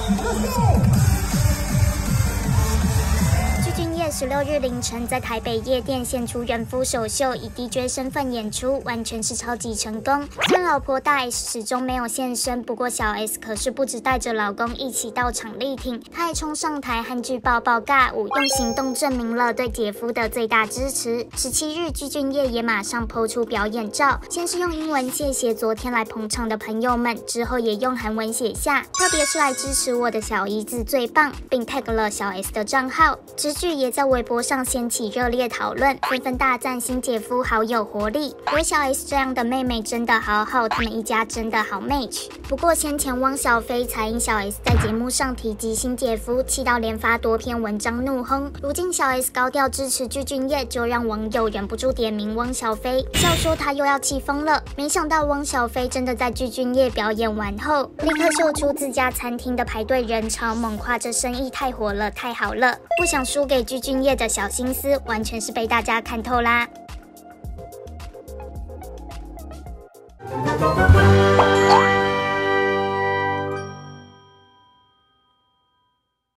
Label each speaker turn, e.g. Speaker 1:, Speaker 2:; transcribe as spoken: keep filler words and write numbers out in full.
Speaker 1: 十六日凌晨在台北夜店献出人夫首秀，以 D J 身份演出，完全是超级成功。虽然老婆大 S 始终没有现身，不过小 S 可是不止带着老公一起到场力挺，她还冲上台和剧抱抱尬舞，用行动证明了对姐夫的最大支持。十七日，具俊晔也马上抛出表演照，先是用英文谢谢昨天来捧场的朋友们，之后也用韩文写下，特别是来支持我的小姨子最棒，并 tag 了小 S 的账号。直剧也在微博上掀起热烈讨论，纷纷大赞新姐夫好有活力，有小 S 这样的妹妹真的好好，他们一家真的好 match。不过先前汪小菲才因小 S 在节目上提及新姐夫，气到连发多篇文章怒轰。如今小 S 高调支持具俊晔，就让网友忍不住点名汪小菲，笑说他又要气疯了。没想到汪小菲真的在具俊晔表演完后，立刻秀出自家餐厅的排队人潮，猛夸这生意太火了，太好了，不想输给具俊晔的小心思，完全是被大家看透啦。